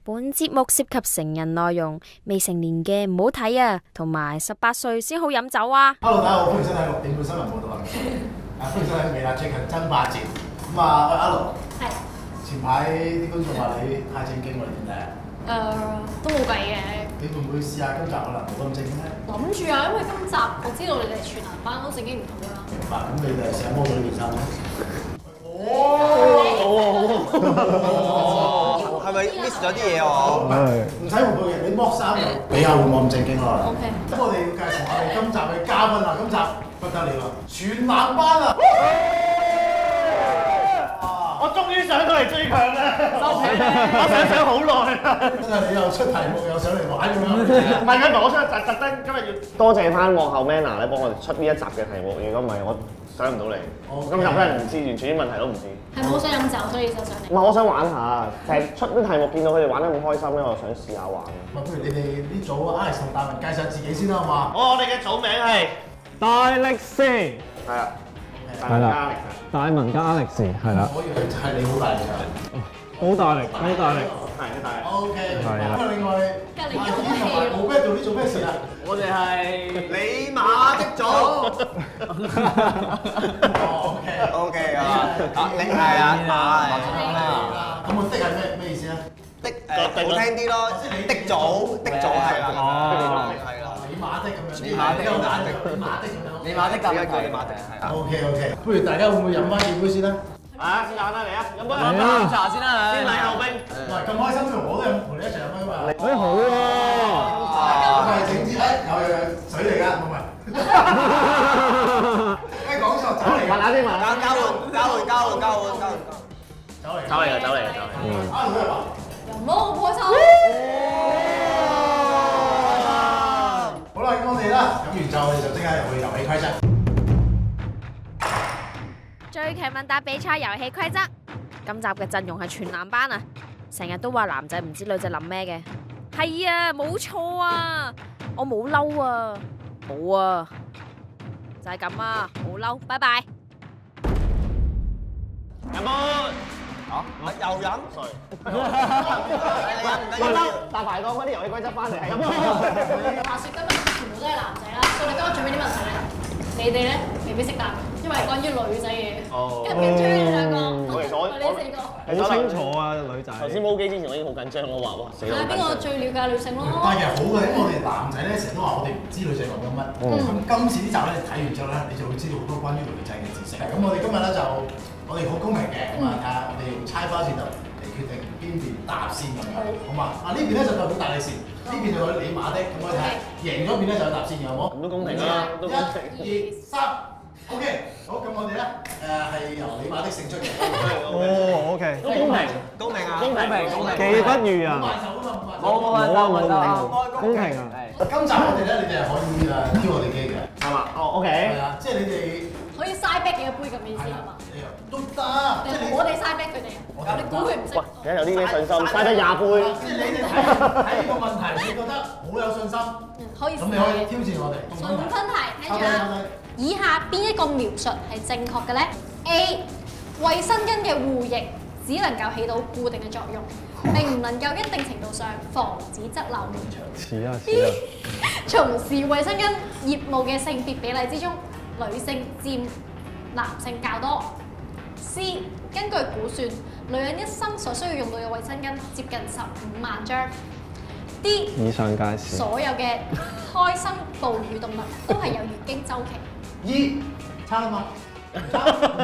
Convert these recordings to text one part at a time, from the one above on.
本節目涉及成人內容，未成年嘅唔好睇啊，同埋18歲先好飲酒啊。 Hello， 大家好，歡迎收睇6點半新聞報導啊！歡迎收睇微辣最近爭霸戰。咁啊，阿龍，係前排啲觀眾話你太正經喎，你點睇啊？ 都冇計嘅。 你會唔會試下今集可能冇咁正經咧？ 諗住啊，因為今集我知道你哋全男班都正經唔同㗎啦。 明白，咁你哋係成日摸到呢件衫咧？ 係咪 miss 咗啲嘢我？ 唔使回報嘅，你剝衫就比較會冇咁正經咯。 OK。 咁我哋要介紹下我哋今集嘅嘉賓啊！今集不得了啊，全男班啊！ 我終於上到嚟最強啦！收皮我想好耐啦。 真係你又出題目又上嚟玩咁樣。 唔係嘅，我想特登今日要多謝翻幕後 Manna 咧，幫我哋出呢一集嘅題目。如果唔係，我上唔到嚟。今集真係唔知，完全啲問題都唔知。 係咪好想飲酒，所以就上嚟？ 唔係，我想玩下，成日出啲題目，見到佢哋玩得咁開心咧，我想試下玩。 不如你哋呢組 Alex 同大文介紹自己先啦，好嘛？ 我哋嘅組名係大力士，係啊， 係啦，大文加 Alex 係啦， 我以為係你好大力㗎， 好大力，好大力， 係好大力。 OK， 係啦。 咁啊，另外隔離有咩戲？ 冇咩做，你做咩事啊？ 我哋係李馬的組。OK 啊，你係啊， 咁我的係咩意思啊？ 的好聽啲咯，的組係啦，係啦， 李馬的咁樣， 李馬的咁樣， 李馬的咁樣， 李馬的係啊。 OK，不如大家會唔會飲翻幾杯先啦？ 啊，先揀啦，嚟啊，飲杯飲茶先啦，先禮後兵。 喂，咁開心，我都同你一齊飲啊嘛。 好喎， 咁係整支有水嚟㗎，唔係。誒講錯，酒嚟㗎。 問下先，問下。 酒嚟㗎。啊，老實話。 飲咯，好開心。 好啦，咁我哋啦，飲完酒我哋就即刻入去遊戲規則。 最強問答比賽遊戲規則，今集嘅陣容係全男班啊！成日都話男仔唔知女仔諗咩嘅，係啊，冇錯啊，我冇嬲啊，冇啊，就係咁啊，冇嬲，拜拜。 飲杯。 又飲？ 我嬲，大排檔嗰啲遊戲規則翻嚟係咁。 話説今日全部都係男仔啦，所以你今日準備啲問題咧，你哋咧未必識答，因為係關於女仔嘅。緊唔緊張你兩個？你四個。 好清楚啊，女仔。 頭先冇機之前我已經好緊張咯，話哇死啦！ 睇下邊個最了解女性咯。 但係其實好嘅，因為我哋男仔咧成日都話我哋唔知女仔講緊乜。咁今次呢集咧睇完之後咧，你就會知道好多關於女仔嘅知識。咁我哋今日咧就我哋好公平嘅，咁啊睇下我哋用猜包戰就嚟決定邊邊答先咁樣，好嘛？啊呢邊咧就代表大力士，呢邊就代表李馬的，咁我哋睇贏咗邊咧就有答先嘅，好冇？ 咁都公平啦，都公平。 1、2、3。OK， 好，咁我哋咧係由李馬的勝出嘅。 哦，OK， 都公平， 公平啊！ 公平，公平。 技不如人， 冇還手啊嘛， 冇公平啊！ 今集我哋咧，你哋係可以挑我哋機嘅， 係嘛？哦，OK。 係啊，即係你哋可以 side back 幾個杯咁嘅意思係嘛？ 都得，即係你我哋 side back 佢哋啊，我哋估佢唔識。 喂，而家有啲咩信心？嘥得20杯。 即係你哋睇呢個問題，你覺得好有信心， 可以。 咁你可以挑戰我哋。 送分題，聽住啦。以下邊一個描述係正確嘅咧 ？A. 衛生巾嘅護翼只能夠起到固定嘅作用，並唔能夠一定程度上防止側漏。 似啊 B. 從事衛生巾業務嘅性別比例之中，女性佔男性較多。C. 根據估算，女人一生所需要用到嘅衛生巾接近15萬張。D. 以上介紹。 所有嘅開生哺乳動物都係有月經週期。 差啦嘛，差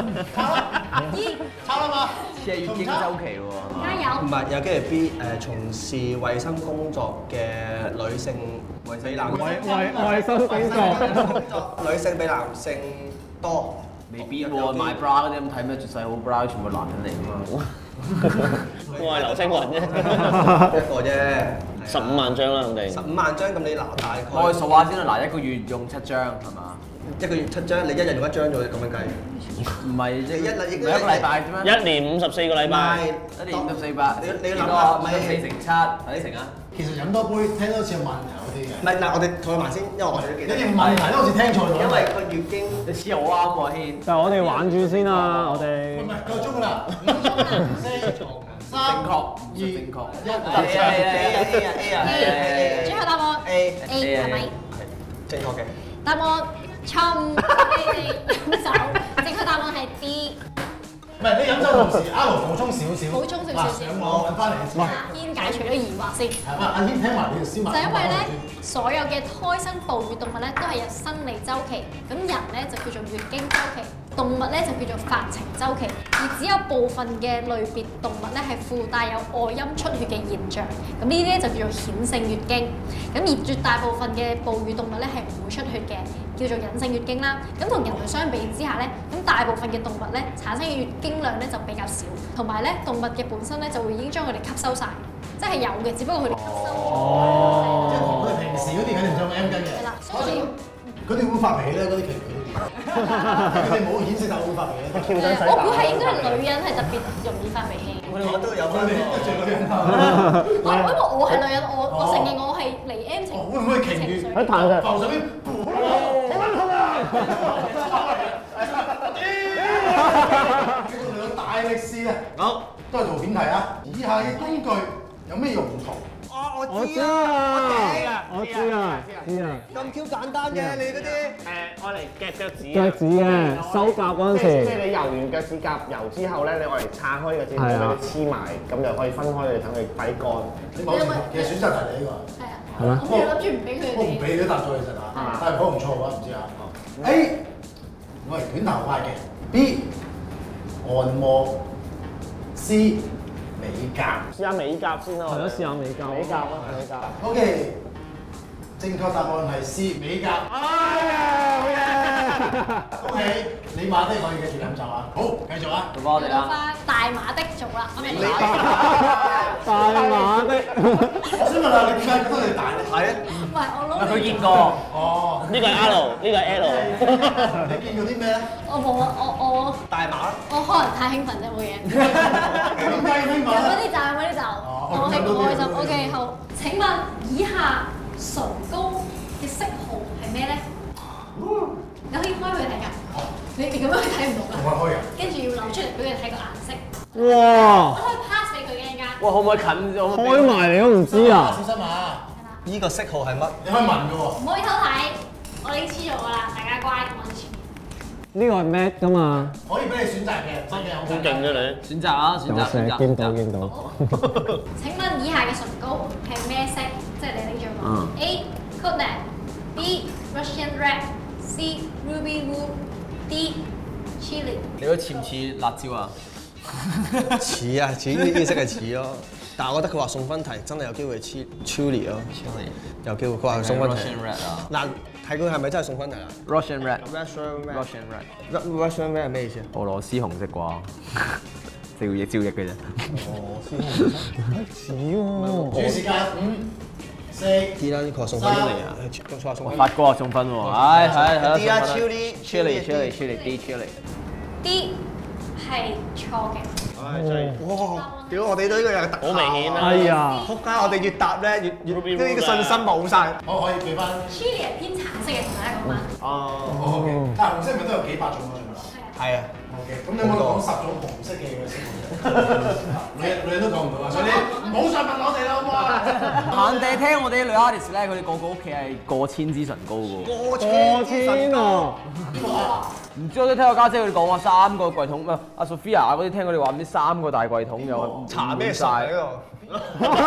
啦嘛， 似係月經週期喎。 加油！ 唔係，有跟住 B 從事衛生工作嘅女性比男衛生工作， 女性比男性多。 未必喎，買 bra 嗰啲咁睇咩絕世好 bra，全部男人嚟㗎嘛。 我係劉青雲啫， 一個啫。 15萬張啦，我哋。 15萬張咁你嗱大概。 我數下先啦，嗱一個月用7張係嘛？ 一個月7張，你一日用1張咗咁樣計。 唔係即係一一個禮拜啫咩？ 一年54個禮拜。 一年5400， 你要諗下， 唔係4乘7，快啲乘啊！ 其實飲多杯，聽多次有問題嗰啲嘅。 唔係嗱，我哋討論埋先，因為我哋都記得。 你哋問題都好似聽錯咗。 因為個月經， 你似好啱喎，軒。 但係我哋玩住先啊，我哋。 唔係夠鐘㗎啦，5鐘啦，4、3、 3、 正確， 2、 正確。 1， 最後答案 A 係咪？ 正確嘅。 答案錯誤，你哋飲酒。正確答案係 D。 唔係你飲酒同時，阿盧補充少少。 補充少少先上網揾翻嚟先。 阿軒解除咗疑惑先。 係嘛？阿軒聽埋你條燒賣。 就因為咧，所有嘅胎生哺乳動物咧都係有生理週期，咁人咧就叫做月經週期，動物咧就叫做發情週期，而只有部分嘅類別動物咧係附帶有外陰出血嘅現象，咁呢啲咧就叫做顯性月經，咁而絕大部分嘅哺乳動物咧係唔會出血嘅，叫做隱性月經啦。咁同人類相比之下咧，咁大部分嘅動物咧產生嘅月經量咧就比較少，同埋咧動物嘅本身咧就會已經將佢哋吸收晒，即係有嘅，只不過佢哋吸收咗。 即係同佢哋平時嗰啲肯定上 M 巾嘅。 係啦，所以佢哋會發脾氣咧，嗰啲其實佢都點？佢哋冇顯示到會發脾氣。 我估係應該係女人係特別容易發脾氣。 我都有佢哋得罪女人啊！ 因為我係女人，我承認我係嚟 M 情。 會唔會鯨魚情緒喺彈上浮上邊？兩大力士啊！好，都係圖片題啊！以下嘅工具有咩用途？ 我知啊，我知啊，知啊， 咁 Q 簡單嘅你嗰啲。 愛嚟夾腳趾。 腳趾嘅收甲嗰陣即係時， 你油完腳趾甲油之後咧，你愛嚟拆開個指甲俾佢黐埋，咁就可以分開佢，等佢快啲乾。 你某程度其實選擇題嚟呢個。 係啊， 係咩？ 我諗住唔俾佢我唔哋。 俾你都答咗其實啊，但係好唔錯喎，唔知啊。A，我係短頭髮嘅。B，按摩。C，美甲。 試下美甲先咯。 係咯，試下美甲。 美甲啊，美甲。 OK，正確答案係 C，美甲。 好嘢！ 恭喜你馬的可以繼續飲酒啊！好，繼續啊！ 到翻我哋啦。 到翻大馬的做啦，我明大馬的， 我想問下你點解覺得你大咧？ 係啊， 唔係我攞。 佢見過。 哦， 呢個係 L，呢個係 L。 你見過啲咩咧？ 我冇啊，我大馬。 可能太興奮啫，冇嘢。 點解興奮咧？ 嗰啲就嗰啲就，我係開心。OK，好。請問以下唇膏嘅色號係咩咧？你可以開佢睇㗎。你咁樣佢睇唔到㗎。 同我開人。 跟住要扭出嚟俾佢睇個顏色。 哇！ 我可以 pass 俾佢嘅一間。 哇，可唔可以近咗？ 開埋你都唔知啊！ 小心啊！ 呢個色號係乜？ 你可以問㗎喎。 唔可以偷睇，我已經黐咗㗎啦，大家乖咁安全。 呢個係 Mac 㗎嘛？ 可以俾你選擇嘅，真嘅好好勁嘅你。 選擇啊，選擇，選擇。 見到見到。 請問以下嘅唇膏係咩色？即係你拎咗個 A Coconut B Russian Red。C Ruby Woo D Chili。 你嗰似唔似辣椒啊？ 似啊，似呢啲色係似咯。但係我覺得佢話送分題真係有機會似 Chili 咯。Chili 有機會，佢話送分題。 Russian Red 啊。 嗱，睇佢係咪真係送分題啊 Russian Red。 ？Russian Red。 Russian Red。 Russian Red 係咩意思啊？ 俄羅斯紅色啩？照翼嘅啫。 哦，先似喎。 主時間5、4。 啲啦，佢話送分嚟啊！佢話送分。 發哥送分喎，唉係係。 啲啊，Chili D Chili。 D 係錯嘅。 唉，真係。 哇！屌，我哋對呢個有特好明顯啊！ 哎呀！ 仆街，我哋越答咧越都呢個信心冇晒。 我可以俾翻。 Chili 係偏橙色嘅，同大家講翻。 哦。 OK，但係紅色咪都有幾百種嗰種㗎啦。 係啊。 OK，咁你有冇講10種紅色嘅色號啫？女人都講唔到啊，所以你唔好再問我哋啦，好唔好啊？ 閒地聽我哋啲女 artist 咧，佢哋個個屋企係過千支唇膏嘅喎。 過天啊！ 唔知我都聽我家姐佢哋講話3個櫃桶，唔係阿 Sophia 嗰啲聽佢哋話唔知3個大櫃桶有搽咩晒呢度？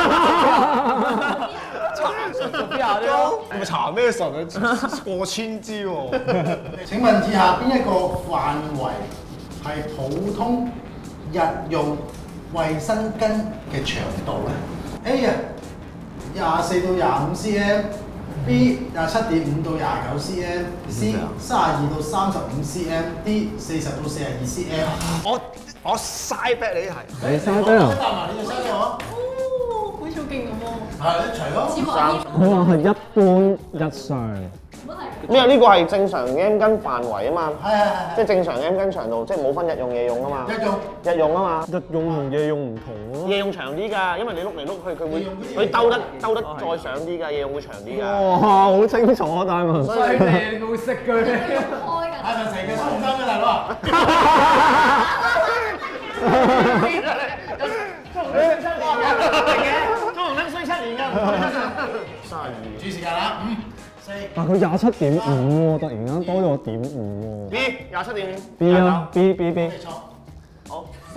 Sophia 啲咯。 咪搽咩神啊？過千支喎！ 請問以下邊一個範圍係普通日用衛生巾嘅長度咧 ？A 啊，24到25 cm。B 27.5到29 cm，C 32到35 cm，D 40到42 cm。 我嘥 bet 你啲題。 你嘥咗啊！ 答埋你就嘥咗。 哦，好似好勁咁喎。 係一齊咯。 似乎係佢話係一般日常。 冇題。 因為呢個係正常嘅 M 巾範圍啊嘛， 係即係正常嘅 M 巾長度，即係冇分日用夜用啊嘛。 一種。 日用啊嘛， 日用同夜用唔同咯。 夜用長啲㗎，因為你碌嚟碌去，佢會兜得再上啲㗎，夜用會長啲㗎。 哇，好清楚啊，大文。 犀利，你會識佢。 開㗎。 係咪成嘅蘇紅燈嘅大佬啊？ 中紅燈衰7年㗎注意時間啦，5、4。 但佢27.5喎，突然間多咗0.5喎。 B 27.5 B 啊 B。 錯。 好 C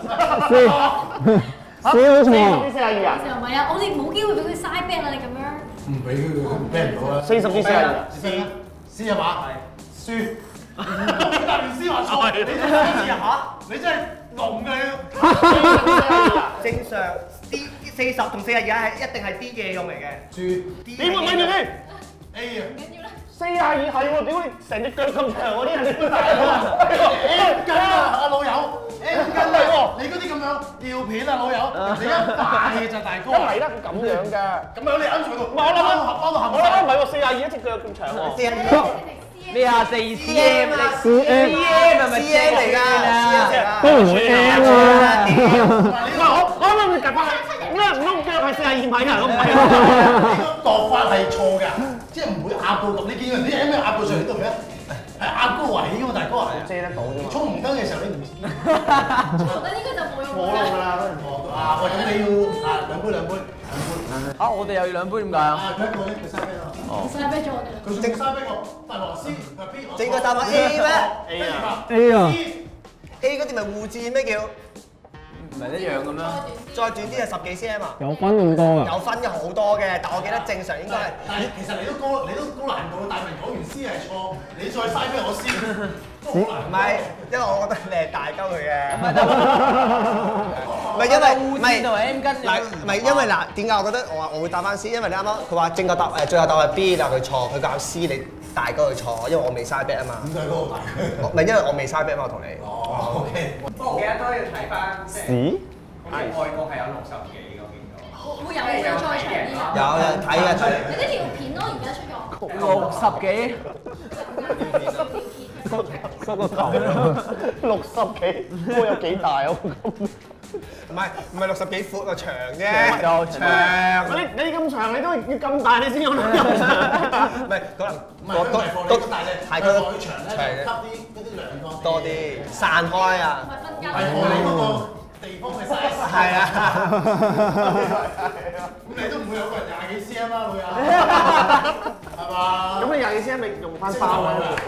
好錯。 42啊！ 就唔係啊，我哋冇機會俾佢嘥 bet 啦，你咁樣。 唔俾佢俾唔到啦。 40至42。 C 係嘛？輸。答完 C 話錯，你真係嚇？你真係聾嘅你。 正常 D 40同42係一定係 D 嘅用嚟嘅。 豬。 點啊？咪住先。 A 啊。 42係喎，屌你成隻腳咁長嗰啲人點大啊 ？M 巾啊，阿老友 ，M 巾嚟喎，你嗰啲咁樣吊片啊，老友，你一扮嘅就大哥。 都嚟得咁樣㗎。咁樣你揞住佢度。唔係我諗唔係喎，42一隻腳咁長喎。 咩啊？4cm 啊 CM 係咪 CM 嚟㗎都唔會 M 啊。 我諗你夾翻，唔通腳係42米啊？我唔係啊。 呢個度法係錯㗎，即係唔會壓到咁。你見人啲 M 壓到上嚟度咩？係壓高位㗎嘛，大哥係啊。遮得到啫嘛。衝紅燈嘅時候你唔知。 衝紅燈應該就冇用冇用㗎啦。 啊，喂，咁你要啊兩杯。 啊！我哋又要2杯點解啊？ 啊，佢一個咧，佢嘥啤咯。 嘥 bet 咗我哋啦。 佢仲嘥啤個大螺絲，佢 B。 正確答案 A 咩 A 啊。 ？A 嗰啲咪護墊咩叫？ 唔係一樣嘅咩？ 再短啲係10幾 cm 啊？ 有分咁多㗎？ 有分嘅好多嘅，但我記得正常應該係。 但係其實你都高難度，大明講完 C 係錯，你再嘥啤我 C 都好難。 唔係，因為我覺得你係大鳩佢嘅。唔係因為唔係同 M 巾。 嗱，唔係因為嗱，點解我覺得我會答翻 C？因為你啱啱佢話正確答最後答案係 B，但係佢錯，佢教 C 你大鳩佢錯，因為我未嘥 bet 啊嘛。 點解嗰個大佢？ 唔係因為我未嘥 bet 嘛，我同你。 哦，OK。 不過我記得都要睇翻，即係好似外國係有60幾個見到。 會有再長啲㗎。 有睇嘅睇。 有啲條片咯，而家出咗。 60幾。 個頭60幾，都有幾大啊？ 唔係60幾闊啊，長啫。 又長。 你咁長，你都要咁大你先有得。 唔係可能都大隻， 係佢佢長咧，吸啲嗰啲兩個多啲散開啊。 係我哋嗰個地方嘅 size。 係啊。 咁你都唔會有個人20幾 cm 啦，會啊？係嘛？ 咁你20幾 cm 咪用翻包啊？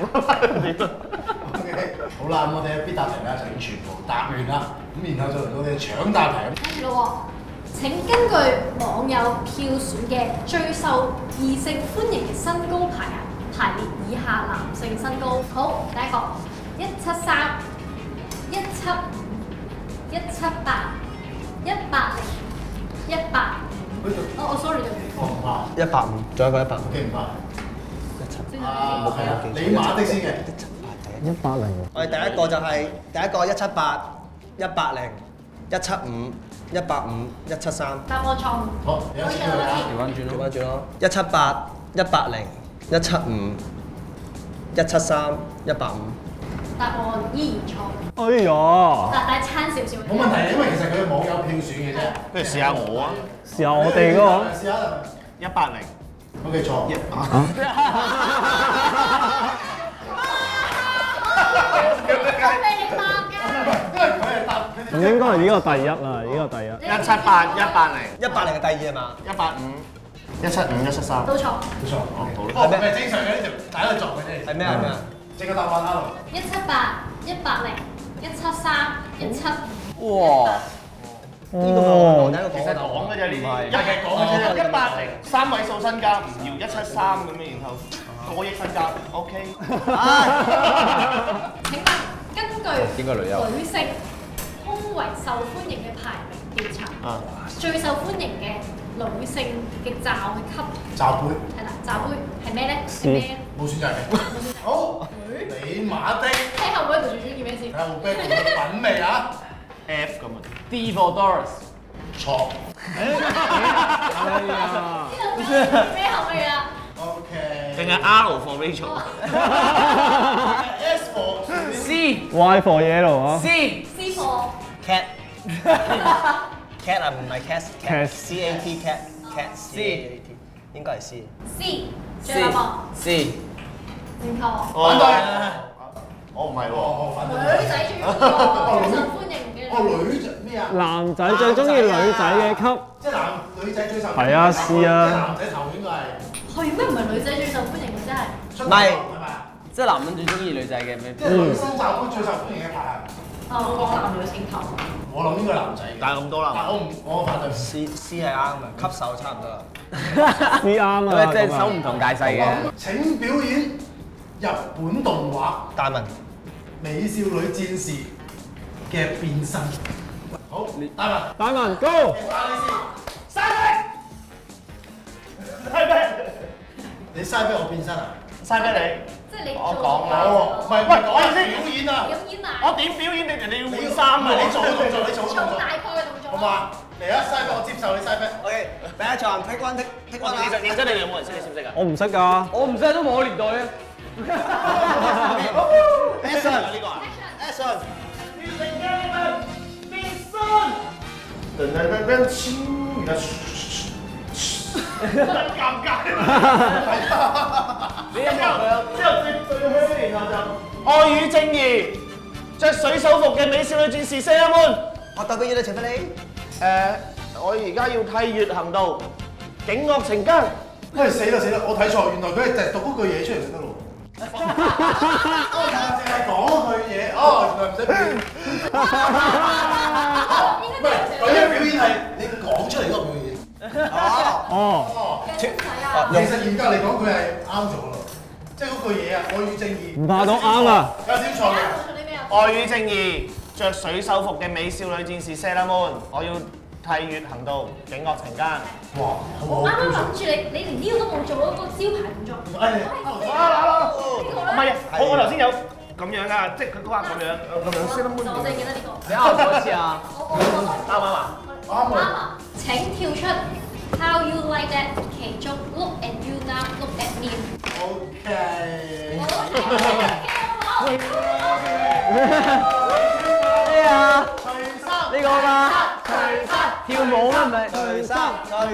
好啦，咁我哋嘅必答題咧就已經全部答完啦。咁然後就嚟到我哋搶答題。 跟住咯喎，請根據網友票選嘅最受異性歡迎嘅身高排列以下男性身高。好，第一個173、175、178、180、185。我 sorry 對唔住。 150，仲有一個150。 記唔怕？ 冇係啊，你馬的先嘅。 180。 我哋第一個就係第一個178、180、175、185、173。 答案錯誤。 好，你有錢佢啊！ 調翻轉咯。 調翻轉咯，178、180、175、173、185。 答案依然錯。 哎呀！ 但係差少少。 冇問題，因為其實佢係網友票選嘅啫。 不如試下我啊！ 試下我哋嗰個。 試下 180。 OK 錯。 俾你答㗎。 因為佢係答。 唔應該係呢個第一啦，呢個第一。 178、180、 180係第二係嘛 185、175、173。 都錯。 冇錯。好。哦，唔係正常嘅呢條，大家都作嘅啫。 係咩係咩啊？ 正確答案啊！ 178、180、173、175。 哇！ 呢個冇第一個其實講嘅啫呢啲， 係講嘅啫。 180 3位數身家唔要173咁樣，然後過億身家 OK。 請問根據女性胸圍受歡迎嘅排名調查，最受歡迎嘅女性嘅罩嘅級罩杯係啦，罩杯係咩咧？係咩？ 冇選擇嘅。好，你馬的。 聽後嗰度最中意咩先？ 睇下部啤嘅品味啊 F 咁啊 D for Doris。 錯。 哎呀！ 咩後味啊 OK。 定係 R for Rachel。S for C。 Y for yellow 啊。 C for cat。cat 啊，唔係 cat。C A T cat。cat C A T 應該係 C。 C。最後一個 C。 正確。 反對。 我唔係喎。 反對。 女仔最中意受歡迎嘅。 女仔咩咩啊？ 男仔最中意女仔嘅級。 即係女仔最受歡迎。 係啊，試啊。 男仔頭應該係。 係咩？唔係女仔最受歡迎嘅真係。 唔係， 係咪啊？ 即係男人最中意女仔嘅咩？ 即係女生罩杯最受歡迎嘅排行。 我講男女情頭。 我諗應該男仔。 但係咁多啦。 但我反對。 C 係啱嘅，級手差唔多啦。 C 啱啊， 即係手唔同大細嘅。 請表演日本動畫大文。 美少女戰士嘅變身。好，大文。 大文 Go！ 打你先。嘥飛。嘥飛。你嘥飛我變身啊？ 嘥俾你。 即係你我講啦。 唔係，喂，講先表演啊！ 表演啊！ 我點表演？你要換衫啊！ 你做動作，你做動作。 大概嘅動作。 好嘛？嚟啊！嘥飛我接受你嘥飛。 OK，第一場 pick one pick one 啦。 認真，你哋有冇人識？你識唔識啊？ 我唔識㗎。 我唔識都冇我年代啊。 Action 呢個啊 Action。 噔噔噔噔，尷尬。你有冇佢啊？之後最香，然後就愛與正義，着水手服嘅美少女戰士Sailor Moon。 我代表要你懲罰你。 我而家要替月行道，警惡懲奸。 喂，死啦！我睇錯，原來佢係就係讀嗰句嘢出嚟就得咯。淨係講句嘢，哦，原來唔使表演。唔係，嗰啲表演係你講出嚟嗰個表演。 哦。 其實嚴格嚟講，佢係啱咗咯，即係嗰句嘢啊，愛與正義。 唔怕講啱啊！ 有少錯嘅。 愛與正義，着水手服嘅美少女戰士Sailor Moon，我要替月行道，警惡懲奸。哇！ 我啱啱諗住你連呢個都冇做嗰個招牌動作。 唔係啊，我頭先有咁樣噶，即係佢話咁樣Sailor Moon。 我淨係記得呢個。 你啱咗一次啊？ 啱唔啱啊？ 啱啊！請跳出 How You Like That 其中 Look at You Now Look at Me。 OK。 咩啊？ 除衫。 呢個嘛？ 除衫。 跳舞咩？唔係除衫。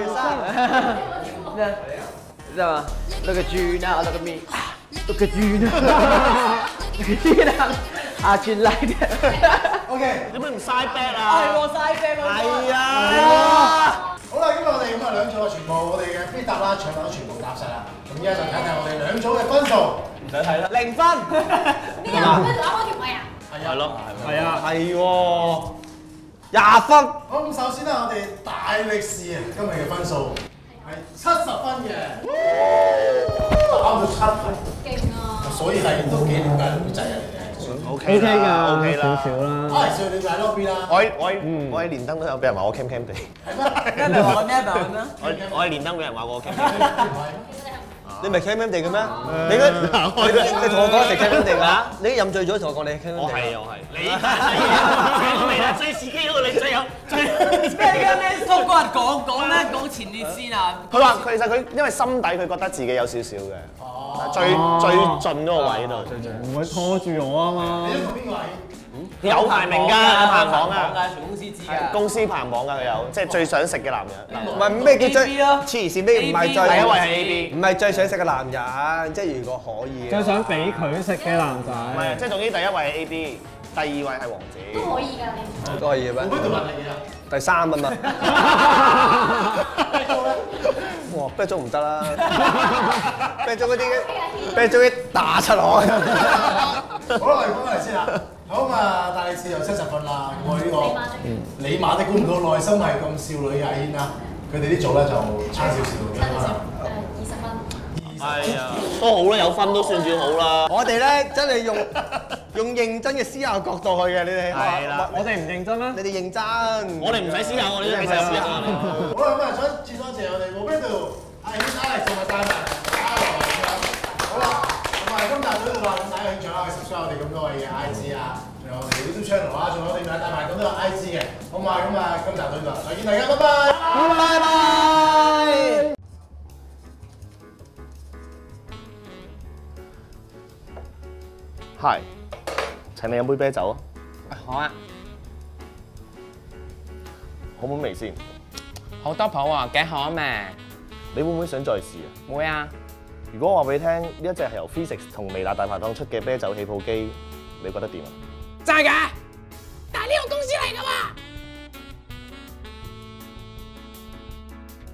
咩？知道嗎 ？Look at you now, look at me. Look at you now. Look at you now. How'd you like that? OK。 點解唔嘥 back 啊？ 係喎，嘥 back 喎。 係啊。 好啦，今日我哋咁啊兩組啊，全部我哋嘅必答啦、搶答都全部答晒啦。咁而家就睇睇我哋兩組嘅分數。 唔使睇啦。 0分。 邊有邊度啱嗰條位啊？ 係咯， 係啊。 係喎。20分。 好，咁首先咧，我哋大力士啊，今日嘅分數係70分嘅，打到7分。 勁啊！ 所以係都幾了解女仔啊，你哋。 OK OK 㗎 ，OK 啦， 少少啦。 最了解 lobby 啦。 我喺連登都有俾人話我 cam cam 地。 係咩？ 咩話咩話咩？ 我喺連登俾人話我 cam cam 地。 你唔係 cam cam 地嘅咩？你同我講係 cam cam 地㗎？你飲醉咗同我講你係 cam cam 地。 我係。你嚟啦，追自己嗰個你最有最。 咩？個人講咩？講前列先啊！ 佢話其實佢因為心底佢覺得自己有少少嘅，最盡嗰個位度。 唔會拖住我啊嘛。 你同邊個係？ 有排名㗎，有排行榜㗎。 全公司知㗎。 公司排行榜㗎，佢有，即係最想食嘅男人。 唔係咩叫最黐線咩？唔係最第一位係 AB， 唔係最想食嘅男人，即係如果可以。 最想俾佢食嘅男仔。 唔係，即係總之第一位係 AB，第二位係王子。 都可以㗎你。 都可以嘅咩？ 冇邊度問你啊？ 第3啊嘛。哇！啤酒唔得啦，啤酒嗰啲打出來。 好啦，我哋講翻嚟先啦。好啊，大力士有70分啦。我呢個李馬的估唔到內心係咁少女嘅阿軒啦，佢哋啲組咧就差少少嘅。 20分。 係啊，都好啦，有分都算好啦。 我哋咧真係用認真嘅思考角度去嘅，你哋係啦， 我哋唔認真咩？ 你哋認真。 我哋唔使思考，我哋都係思考。 好啦，咁啊，想轉多謝我哋Roberto、阿軒、Alex 同埋大文、好啦，咁啊，今集到呢度啦，咁大家有興趣啦，可以 subscribe 我哋咁多位嘅 IG 啊，仲有我哋 YouTube channel 啊，仲有我哋帶埋咁多個 IG 嘅，好嘛？咁啊，今集到呢度，再見大家，拜拜。 拜拜。 係，請你飲杯啤酒啊！ 好啊， 好唔好味先？ 好多泡啊，幾好味。 你會唔會想再試啊？ 會啊。 如果我話俾你聽，呢一隻係由 Physics 同微辣大排檔出嘅啤酒起泡機，你覺得點啊？ 真係㗎？但係呢個公司嚟㗎嘛？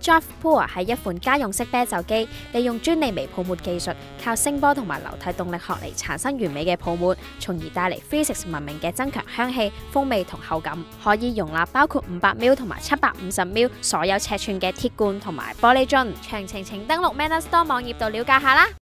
Draft Pour 係一款家用式啤酒機，利用專利微泡沫技術，靠聲波同埋流體動力學嚟產生完美嘅泡沫，從而帶嚟 Physics 聞名嘅增強香氣、風味同口感，可以容納包括500ml 同埋750ml 所有尺寸嘅鐵罐同埋玻璃樽。詳情請登錄 Manner Store 網頁度了解下啦。